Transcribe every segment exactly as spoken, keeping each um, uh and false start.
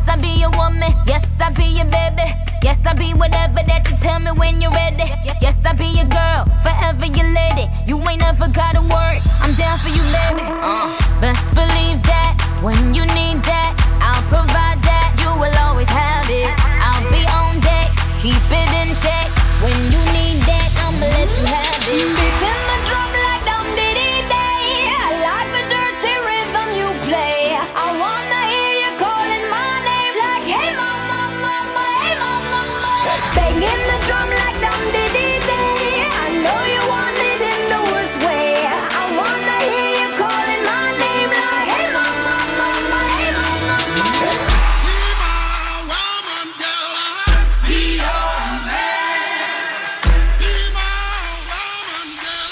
I be your woman. Yes, I be your baby. Yes, I be whatever that you tell me when you're ready. Yes, I be your girl, forever your lady. You ain't never gotta worry, I'm down for you, baby. Uh, best believe that when you need that, I'll provide that. You will always have it. I'll be on deck, keep it in check. When you need that, I'ma let you have it. Beating the drum like dum diddy day. I like the dirty rhythm you play. I wanna hear you calling my name like, hey mama, mama, hey mama, mama. Banging the drum like dum diddy day. I know you want it in the worst way. I wanna hear you calling my name like, hey mama, mama, hey mama, mama. Be my woman, girl. Be your man. Be my woman,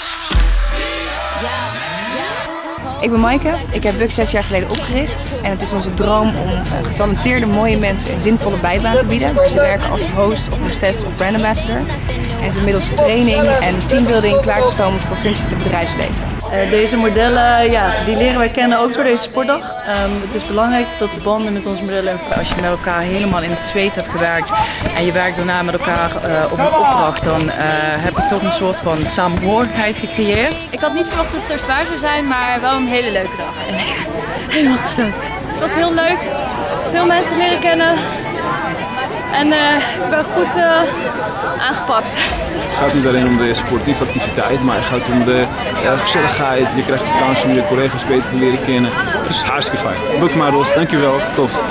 girl. Ik ben Maaike, ik heb Buck zes jaar geleden opgericht en het is onze droom om uh, getalenteerde mooie mensen een zinvolle bijbaan te bieden. Ze werken als host of hostess of brand ambassador en ze middels training en teambuilding klaar te stomen voor functies in het bedrijfsleven. Uh, deze modellen, ja, die leren wij kennen ook door deze sportdag. Um, het is belangrijk dat de banden met onze modellen, als je met elkaar helemaal in het zweet hebt gewerkt en je werkt daarna met elkaar uh, op een opdracht, dan uh, heb je toch een soort van samenhorigheid gecreëerd. Ik had niet verwacht dat het zo zwaar zou zijn, maar wel een hele leuke dag. En ik ben helemaal gestookt. Het was heel leuk, veel mensen leren kennen en uh, ik ben goed uh, aangepakt. Het gaat niet alleen om de sportieve activiteit, maar het gaat om de uh, gezelligheid. Je krijgt de kans om je collega's beter te leren kennen. Het is hartstikke fijn. Buck Models, dankjewel. Tof.